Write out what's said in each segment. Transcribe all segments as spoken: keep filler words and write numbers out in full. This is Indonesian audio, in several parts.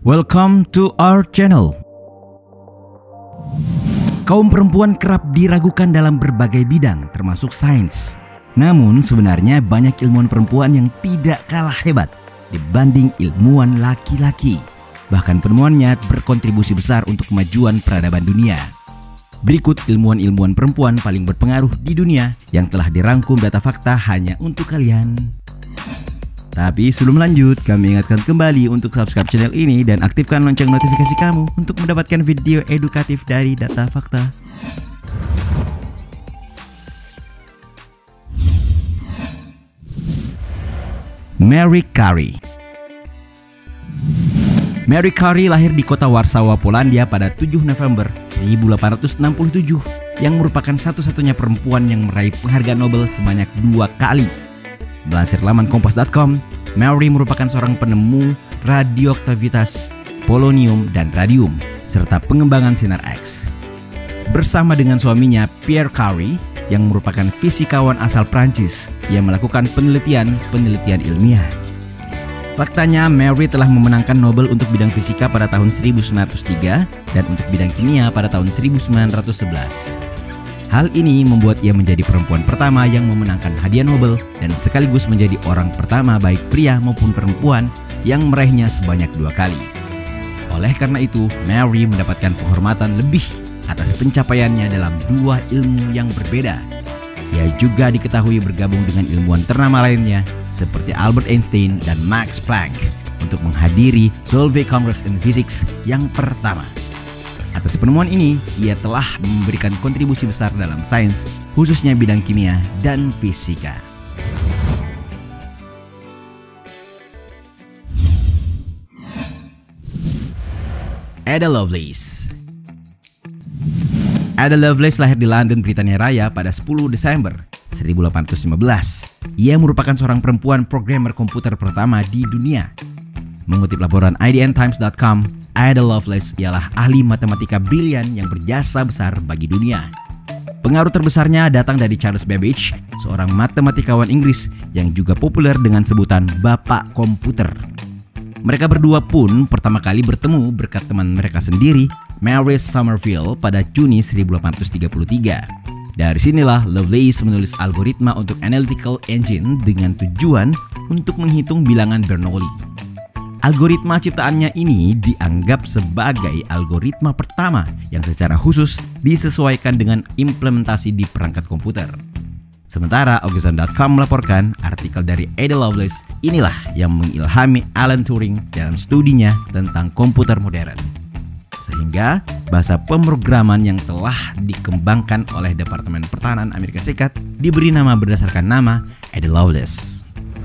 Welcome to our channel. Kaum perempuan kerap diragukan dalam berbagai bidang, termasuk sains. Namun sebenarnya banyak ilmuwan perempuan yang tidak kalah hebat dibanding ilmuwan laki-laki. Bahkan penemuannya berkontribusi besar untuk kemajuan peradaban dunia. Berikut ilmuwan-ilmuwan perempuan paling berpengaruh di dunia yang telah dirangkum data fakta hanya untuk kalian. Tapi sebelum lanjut, kami ingatkan kembali untuk subscribe channel ini dan aktifkan lonceng notifikasi kamu untuk mendapatkan video edukatif dari data fakta. Mary Curie. Mary Curie lahir di kota Warsawa, Polandia pada tujuh November seribu delapan ratus enam puluh tujuh yang merupakan satu-satunya perempuan yang meraih penghargaan Nobel sebanyak dua kali. Melansir laman kompas titik com, Mary merupakan seorang penemu radioaktivitas, polonium, dan radium, serta pengembangan sinar X. Bersama dengan suaminya Pierre Curie, yang merupakan fisikawan asal Prancis, ia melakukan penelitian-penelitian ilmiah. Faktanya, Mary telah memenangkan Nobel untuk bidang fisika pada tahun seribu sembilan ratus tiga dan untuk bidang kimia pada tahun seribu sembilan ratus sebelas. Hal ini membuat ia menjadi perempuan pertama yang memenangkan hadiah Nobel dan sekaligus menjadi orang pertama baik pria maupun perempuan yang meraihnya sebanyak dua kali. Oleh karena itu, Mary mendapatkan penghormatan lebih atas pencapaiannya dalam dua ilmu yang berbeda. Ia juga diketahui bergabung dengan ilmuwan ternama lainnya seperti Albert Einstein dan Max Planck untuk menghadiri Solvay Congress in Physics yang pertama. Atas penemuan ini, ia telah memberikan kontribusi besar dalam sains, khususnya bidang kimia dan fisika. Ada Lovelace. Ada Lovelace lahir di London, Britania Raya pada sepuluh Desember seribu delapan ratus lima belas. Ia merupakan seorang perempuan programmer komputer pertama di dunia. Mengutip laporan I D N Times dot com, Ada Lovelace ialah ahli matematika brilian yang berjasa besar bagi dunia. Pengaruh terbesarnya datang dari Charles Babbage, seorang matematikawan Inggris yang juga populer dengan sebutan Bapak Komputer. Mereka berdua pun pertama kali bertemu berkat teman mereka sendiri, Mary Summerville, pada Juni seribu delapan ratus tiga puluh tiga. Dari sinilah Lovelace menulis algoritma untuk analytical engine dengan tujuan untuk menghitung bilangan Bernoulli. Algoritma ciptaannya ini dianggap sebagai algoritma pertama yang secara khusus disesuaikan dengan implementasi di perangkat komputer. Sementara Augustan dot com melaporkan artikel dari Ada Lovelace inilah yang mengilhami Alan Turing dalam studinya tentang komputer modern. Sehingga bahasa pemrograman yang telah dikembangkan oleh Departemen Pertahanan Amerika Serikat diberi nama berdasarkan nama Ada Lovelace.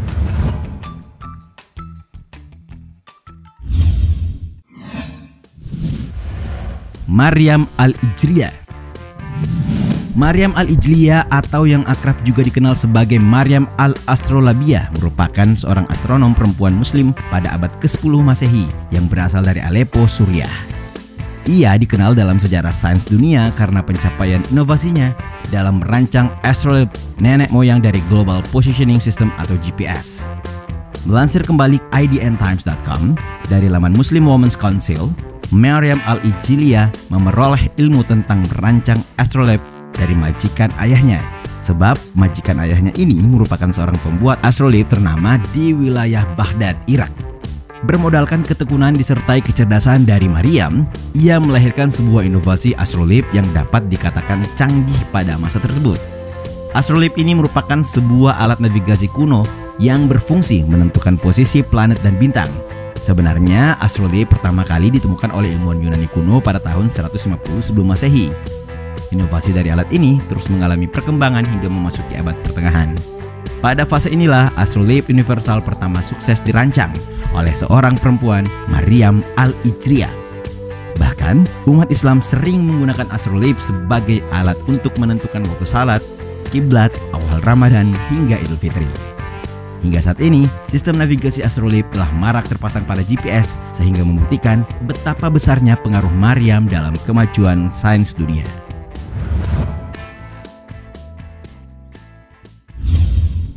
Maryam Al-Ijliyah. Maryam Al-Ijliyah atau yang akrab juga dikenal sebagai Maryam Al-Astrolabiyah merupakan seorang astronom perempuan muslim pada abad kesepuluh Masehi yang berasal dari Aleppo, Suriah. Ia dikenal dalam sejarah sains dunia karena pencapaian inovasinya dalam merancang astrolabe, nenek moyang dari Global Positioning System atau G P S. Melansir kembali I D N Times dot com dari laman Muslim Women's Council, Maryam Al-Ijliyah memeroleh ilmu tentang merancang astrolabe dari majikan ayahnya. Sebab majikan ayahnya ini merupakan seorang pembuat astrolabe ternama di wilayah Baghdad, Irak. Bermodalkan ketekunan disertai kecerdasan dari Maryam, ia melahirkan sebuah inovasi astrolabe yang dapat dikatakan canggih pada masa tersebut. Astrolabe ini merupakan sebuah alat navigasi kuno yang berfungsi menentukan posisi planet dan bintang. Sebenarnya astrolabe pertama kali ditemukan oleh ilmuwan Yunani kuno pada tahun seratus lima puluh sebelum Masehi. Inovasi dari alat ini terus mengalami perkembangan hingga memasuki abad pertengahan. Pada fase inilah astrolabe universal pertama sukses dirancang oleh seorang perempuan, Maryam Al-Ijliyah. Bahkan umat Islam sering menggunakan astrolabe sebagai alat untuk menentukan waktu salat, kiblat, awal Ramadan hingga Idul Fitri. Hingga saat ini, sistem navigasi astrolabe telah marak terpasang pada G P S sehingga membuktikan betapa besarnya pengaruh Maryam dalam kemajuan sains dunia.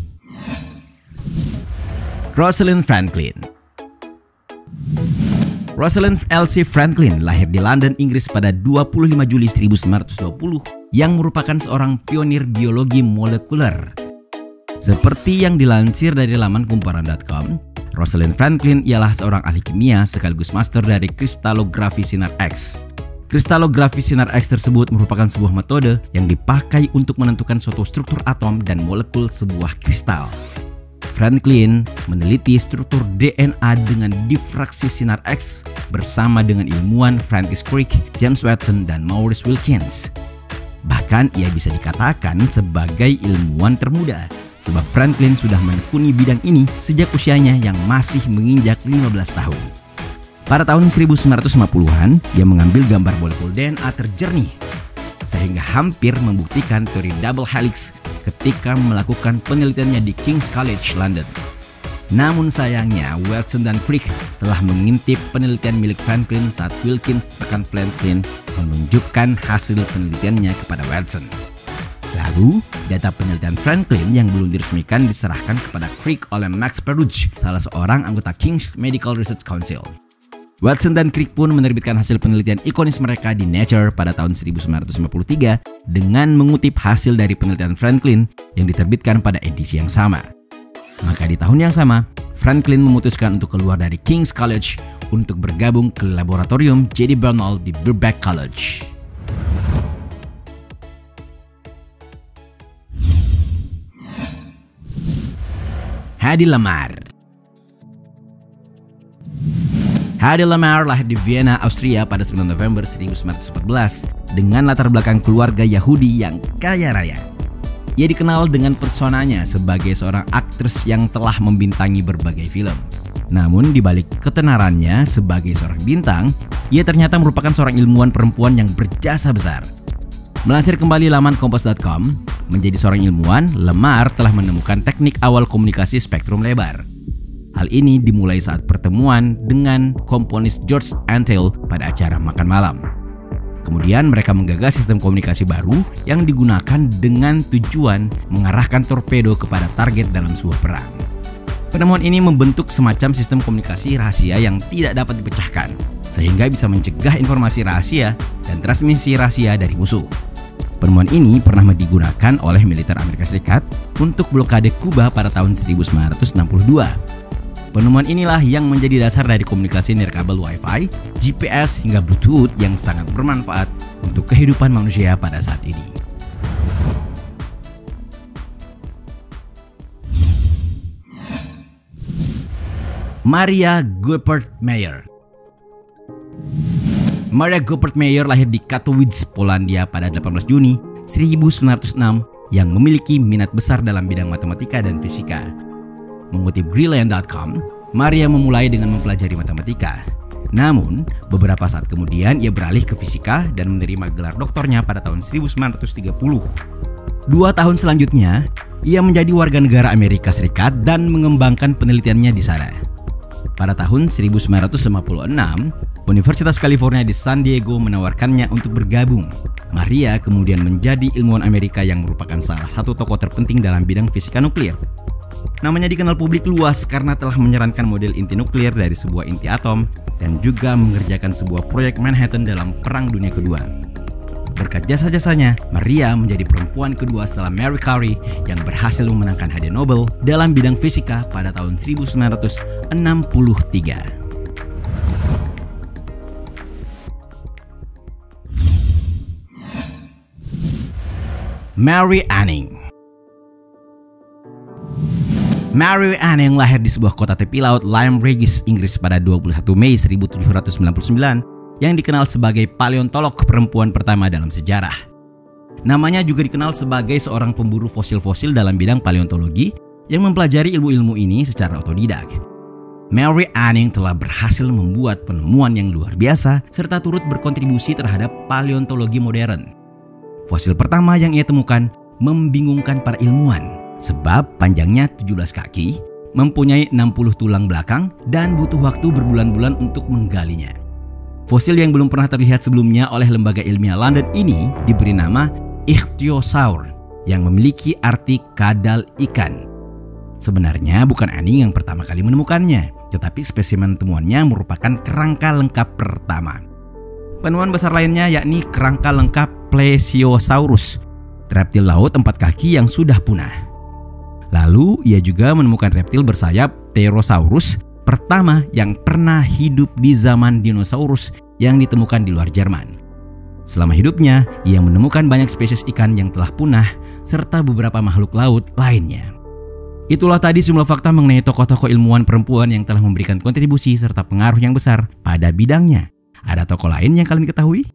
Rosalind Franklin. Rosalind Elsie Franklin lahir di London, Inggris pada dua puluh lima Juli seribu sembilan ratus dua puluh yang merupakan seorang pionir biologi molekuler. Seperti yang dilansir dari laman kumparan dot com, Rosalind Franklin ialah seorang ahli kimia sekaligus master dari kristalografi sinar X. Kristalografi sinar X tersebut merupakan sebuah metode yang dipakai untuk menentukan suatu struktur atom dan molekul sebuah kristal. Franklin meneliti struktur D N A dengan difraksi sinar X bersama dengan ilmuwan Francis Crick, James Watson, dan Maurice Wilkins. Bahkan ia bisa dikatakan sebagai ilmuwan termuda, sebab Franklin sudah menekuni bidang ini sejak usianya yang masih menginjak lima belas tahun. Pada tahun seribu sembilan ratus lima puluhan, ia mengambil gambar molekul D N A terjernih, sehingga hampir membuktikan teori double helix ketika melakukan penelitiannya di King's College London. Namun sayangnya, Watson dan Crick telah mengintip penelitian milik Franklin saat Wilkins rekan Franklin menunjukkan hasil penelitiannya kepada Watson. Lalu, data penelitian Franklin yang belum diresmikan diserahkan kepada Crick oleh Max Perutz, salah seorang anggota King's Medical Research Council. Watson dan Crick pun menerbitkan hasil penelitian ikonis mereka di Nature pada tahun seribu sembilan ratus lima puluh tiga dengan mengutip hasil dari penelitian Franklin yang diterbitkan pada edisi yang sama. Maka di tahun yang sama, Franklin memutuskan untuk keluar dari King's College untuk bergabung ke laboratorium J D Bernal di Birkbeck College. Hedy Lamarr. Hedy Lamarr lahir di Vienna, Austria pada sembilan November seribu sembilan ratus empat belas dengan latar belakang keluarga Yahudi yang kaya raya. Ia dikenal dengan personanya sebagai seorang aktris yang telah membintangi berbagai film. Namun di balik ketenarannya sebagai seorang bintang, ia ternyata merupakan seorang ilmuwan perempuan yang berjasa besar. Melansir kembali laman kompas dot com, menjadi seorang ilmuwan, Lamarr telah menemukan teknik awal komunikasi spektrum lebar. Hal ini dimulai saat pertemuan dengan komponis George Antheil pada acara makan malam. Kemudian mereka menggagas sistem komunikasi baru yang digunakan dengan tujuan mengarahkan torpedo kepada target dalam sebuah perang. Penemuan ini membentuk semacam sistem komunikasi rahasia yang tidak dapat dipecahkan, sehingga bisa mencegah informasi rahasia dan transmisi rahasia dari musuh. Penemuan ini pernah digunakan oleh militer Amerika Serikat untuk blokade Kuba pada tahun seribu sembilan ratus enam puluh dua. Penemuan inilah yang menjadi dasar dari komunikasi nirkabel Wi-Fi, G P S, hingga Bluetooth yang sangat bermanfaat untuk kehidupan manusia pada saat ini. Maria Goeppert Mayer. Maria Goeppert Mayer lahir di Katowice, Polandia pada delapan belas Juni seribu sembilan ratus enam yang memiliki minat besar dalam bidang matematika dan fisika. Mengutip Grillian dot com, Maria memulai dengan mempelajari matematika. Namun, beberapa saat kemudian ia beralih ke fisika dan menerima gelar doktornya pada tahun seribu sembilan ratus tiga puluh. Dua tahun selanjutnya, ia menjadi warga negara Amerika Serikat dan mengembangkan penelitiannya di sana. Pada tahun seribu sembilan ratus lima puluh enam, Universitas California di San Diego menawarkannya untuk bergabung. Maria kemudian menjadi ilmuwan Amerika yang merupakan salah satu tokoh terpenting dalam bidang fisika nuklir. Namanya dikenal publik luas karena telah menyarankan model inti nuklir dari sebuah inti atom dan juga mengerjakan sebuah proyek Manhattan dalam Perang Dunia Kedua. Berkat jasa-jasanya, Maria menjadi perempuan kedua setelah Marie Curie yang berhasil memenangkan hadiah Nobel dalam bidang fisika pada tahun seribu sembilan ratus enam puluh tiga. Mary Anning. Mary Anning lahir di sebuah kota tepi laut Lyme Regis, Inggris pada dua puluh satu Mei seribu tujuh ratus sembilan puluh sembilan yang dikenal sebagai paleontolog perempuan pertama dalam sejarah. Namanya juga dikenal sebagai seorang pemburu fosil-fosil dalam bidang paleontologi yang mempelajari ilmu-ilmu ini secara otodidak. Mary Anning telah berhasil membuat penemuan yang luar biasa serta turut berkontribusi terhadap paleontologi modern. Fosil pertama yang ia temukan membingungkan para ilmuwan. Sebab panjangnya tujuh belas kaki, mempunyai enam puluh tulang belakang, dan butuh waktu berbulan-bulan untuk menggalinya. Fosil yang belum pernah terlihat sebelumnya oleh lembaga ilmiah London ini diberi nama Ichthyosaur, yang memiliki arti kadal ikan. Sebenarnya bukan Anning yang pertama kali menemukannya, tetapi spesimen temuannya merupakan kerangka lengkap pertama. Penemuan besar lainnya yakni kerangka lengkap Plesiosaurus, reptil laut empat kaki yang sudah punah. Lalu ia juga menemukan reptil bersayap Pterosaurus pertama yang pernah hidup di zaman dinosaurus yang ditemukan di luar Jerman. Selama hidupnya, ia menemukan banyak spesies ikan yang telah punah serta beberapa makhluk laut lainnya. Itulah tadi sejumlah fakta mengenai tokoh-tokoh ilmuwan perempuan yang telah memberikan kontribusi serta pengaruh yang besar pada bidangnya. Ada tokoh lain yang kalian ketahui?